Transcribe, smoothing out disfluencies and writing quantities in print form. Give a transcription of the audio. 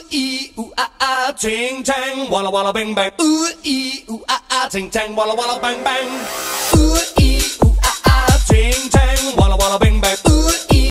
ee, ooh, ah, ah, ting, tang, walla, walla, bang, bang. Ooh, ee, ooh, ah, ah, ting, tang, walla, walla, bang, bang. Ooh, ee.